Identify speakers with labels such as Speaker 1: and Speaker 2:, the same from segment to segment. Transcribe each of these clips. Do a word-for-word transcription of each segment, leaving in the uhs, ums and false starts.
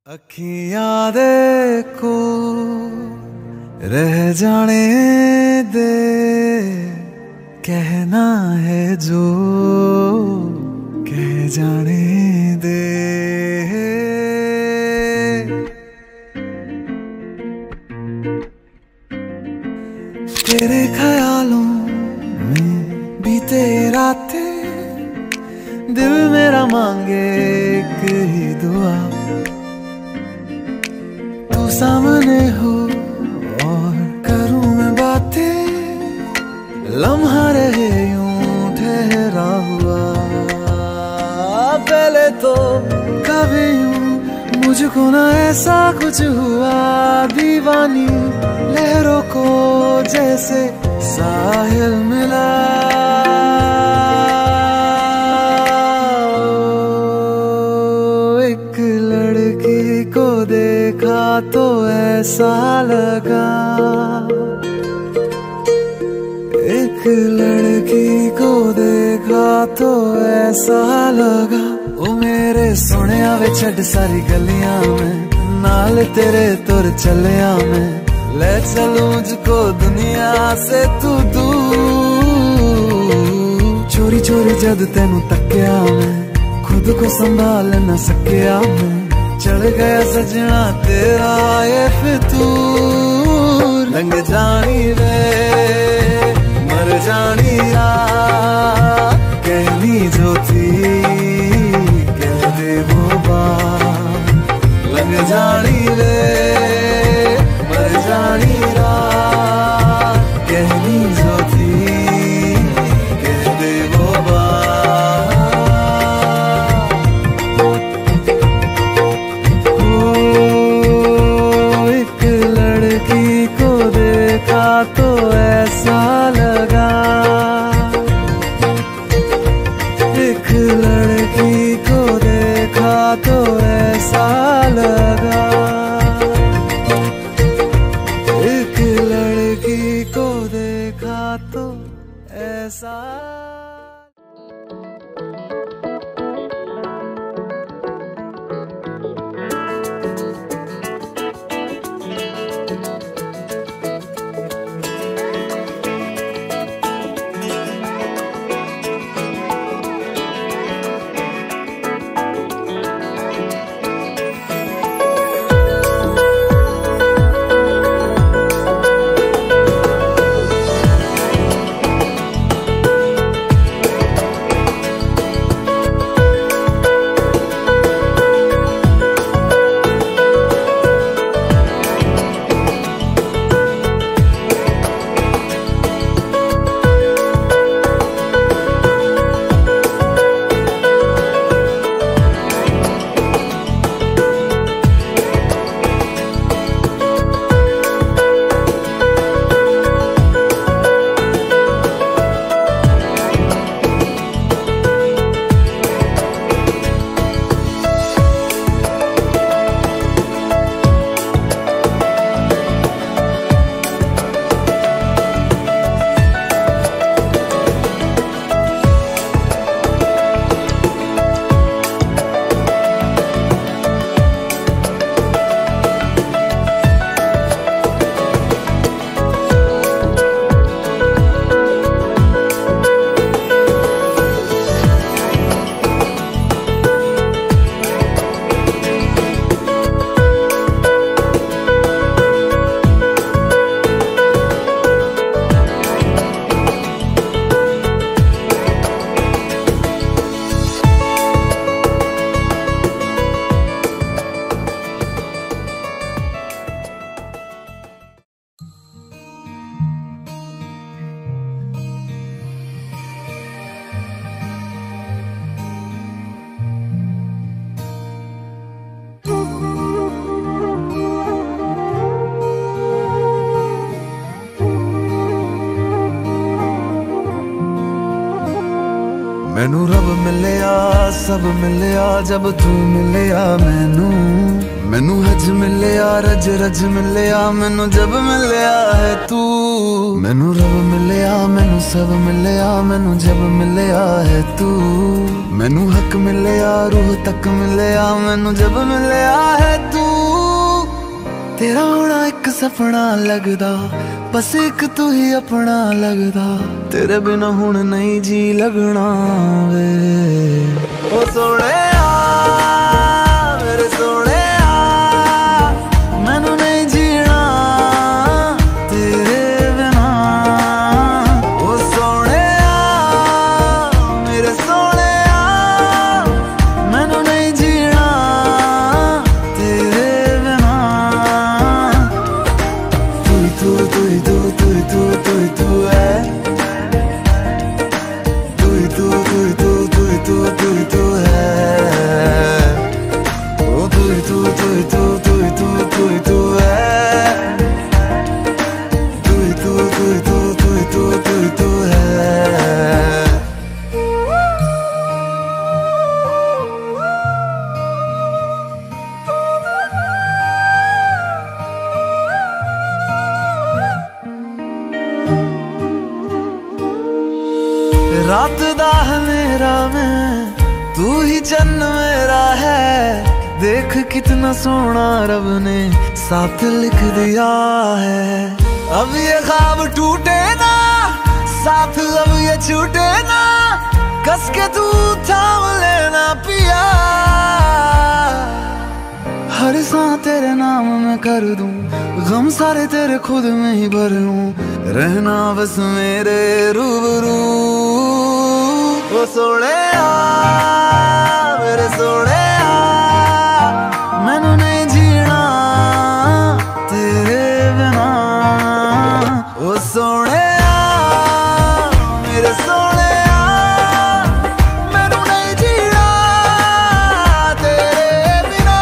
Speaker 1: अखियां देखो रह जाने दे, कहना है जो कह जाने दे। तेरे ख्यालों में बीते रातें, दिल मेरा मांगे एक ही दुआ, तू सामने हो और करूं मैं बातें, लम्हा रहे यूं ठहरा हुआ। पहले तो कभी यूं मुझको ना ऐसा कुछ हुआ, दीवानी लहरों को जैसे साहिल मिला। एक लड़की को देखा तो ऐसा लगा, एक लड़की को देखा तो ऐसा लगा। ओ मेरे सोनिया वे छड़ सारी गलियां में, नाल तेरे तुर चलिया मैं, ले चलूं मुझको दुनिया से तू दूर। चोरी चोरी जद तेनू तक्या मैं, खुद को संभाल न सकिया मैं, चढ़ गया सजना तेरा ये फितूर। रंग जानी वे मर जानी आ, कहनी जो थी कह दे वो बात। लग जानी वे मर जानी रा, कहनी जो थी कह दे वो बात। ओ एक लड़की को देखा तो ऐसा लगा, एक लड़की को देखा तो ऐसा लगा, एक लड़की को देखा तो ऐसा। मैनू रब मिलिया सब मिलिया जब तू मिलिया मैनू, मैनू हज मिलिया रज रज मिलिया मैनू जब मिलिया है तू। मैनू रब मिलिया मैनू सब मिलिया मैनू जब मिलिया है तू। मैनू हक मिलिया रूह तक मिलिया मैनू जब मिलिया है तू। तेरा होना एक सपना लगदा, बस एक तू ही अपना लगदा। तेरे बिना हुण नहीं जी लगना वे। ओ सोहणिया मेरे सोहणिया, मैनू नहीं जीना तेरे बिना। ओ सोहणिया मेरे सोहणिया, मैनू नहीं जीना तेरे बिना। तू तू तू तू तू तू तू है, तू तू तू तू तू तू तू तू है। ओ तू तू तू तू तू तू तू तू है, तू तू तू तू तू तू तू तू है। रात दा हनेरा में तू ही चन्न मेरा है। देख कितना सोना रब ने साथ लिख दिया है। अब ये ख्वाब टूटे ना, साथ अब ये छूटे ना। कस के तू थाम लेना पिया, हर सांस तेरे नाम में कर दूं। गम सारे तेरे खुद में ही भर लूं, रहना बस मेरे रूबरू। ओ सोहणिया मेरे सोहणिया, मैनू नहीं जीना तेरे बिना। ओ सोहणिया मेरे सोहणिया, मैनू नहीं जीना तेरे बिना।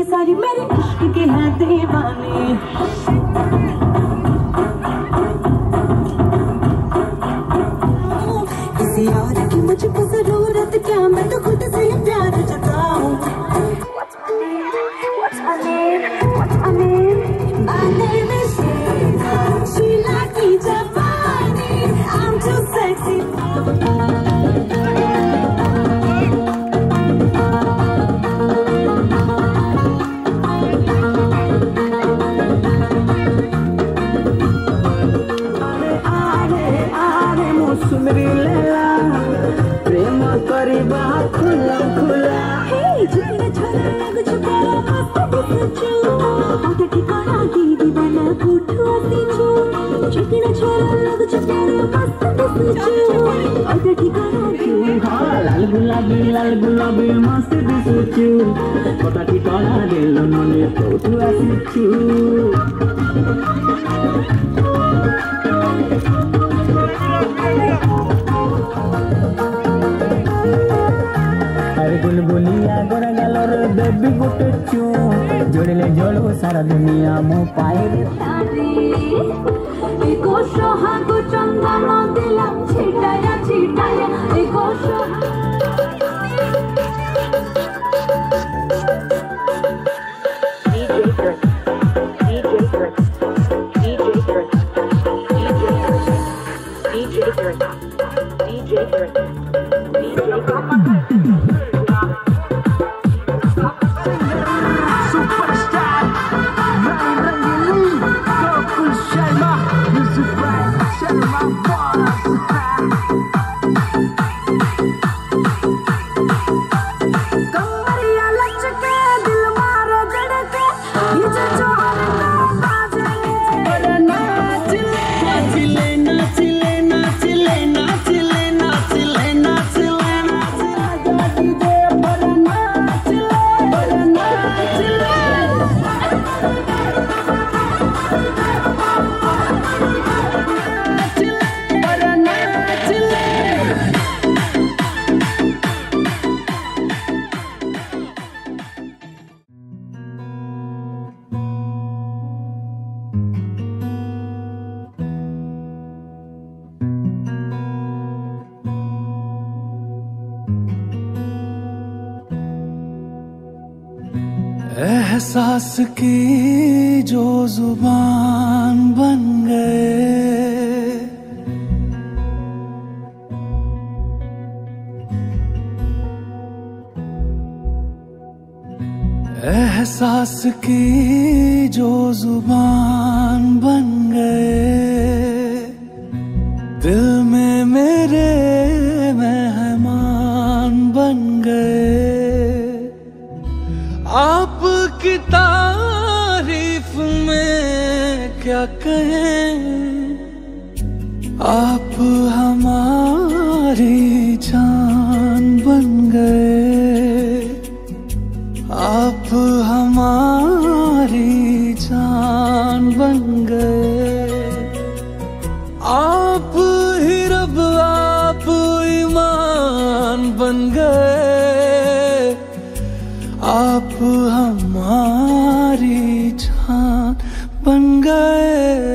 Speaker 2: सारी मेरे इश्क के हैं दीवाने। किसी और की मुझको जरूरत क्या, मैं तो खुद से ही प्यार जताऊं। What's my name? What's my name? My name is Sheila. Sheila की जवानी, I'm too sexy. सुमरी लैला प्रेम करिबा खुला खुला। हे जितने छोरा लग चुकारा मस्त दिसचू, आगे ठिकाना की दीवाना कुठू आसीचू। जितने छोरा लग चुकारा मस्त दिसचू, आगे ठिकाना की हाँ लाल गुलाबी लाल गुलाबी मस्त दिसचू। कोटा ठिकाना देलो नने कुठू आसीचू। बुलबुलिया गोरा गालोर बेबी गुटे चू, जोड़ले जोड़ो सारा दुनिया मो पाए रे तारी। एको सोहागो चंदन दिलाम छिटाया छिटाया, एको
Speaker 1: एहसास की जो जुबान बन गए, एहसास की जो जुबान बन गए, दिल में मेरे मेहमान बन गए। आपकी तारीफ में क्या कहें, आप हमारी जान बन गए, आप हमारी जान बन गए। आप ही रब आप ईमान बन गए, आप हमारी जान बन गए।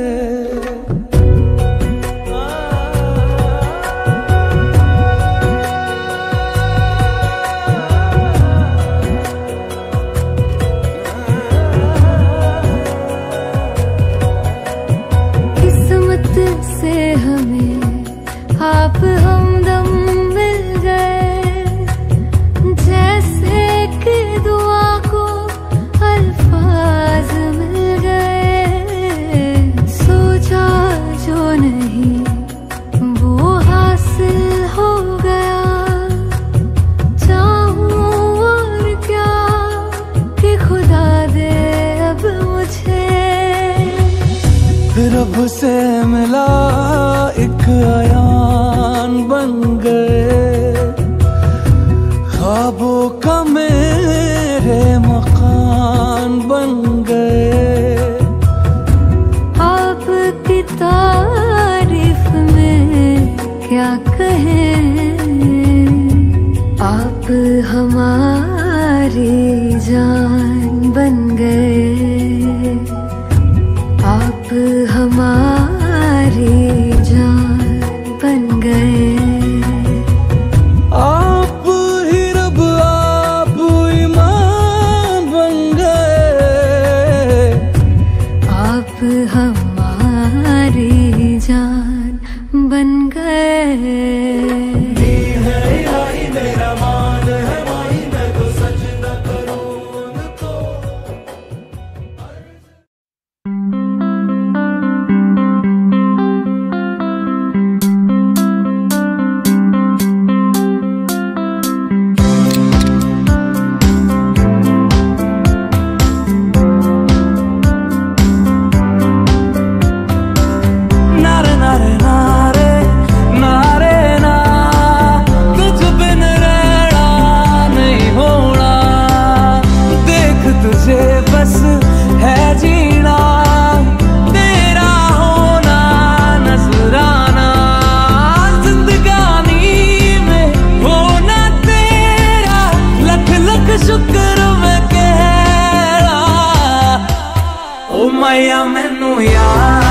Speaker 3: किस्मत से हमें आप हमदम मिल गए, जैसे कि दुआ को अल्फाज मिल गए। सोचा जो नहीं वो हासिल हो गया, चाहूं और क्या कि खुदा दे अब मुझे।
Speaker 1: रब से मिला एक आयान बन गए, ख्वाबों का मेरे मकान बन गए।
Speaker 3: आपकी तारीफ में क्या कहें, आप हमारी जान बन
Speaker 1: आया मैनू याद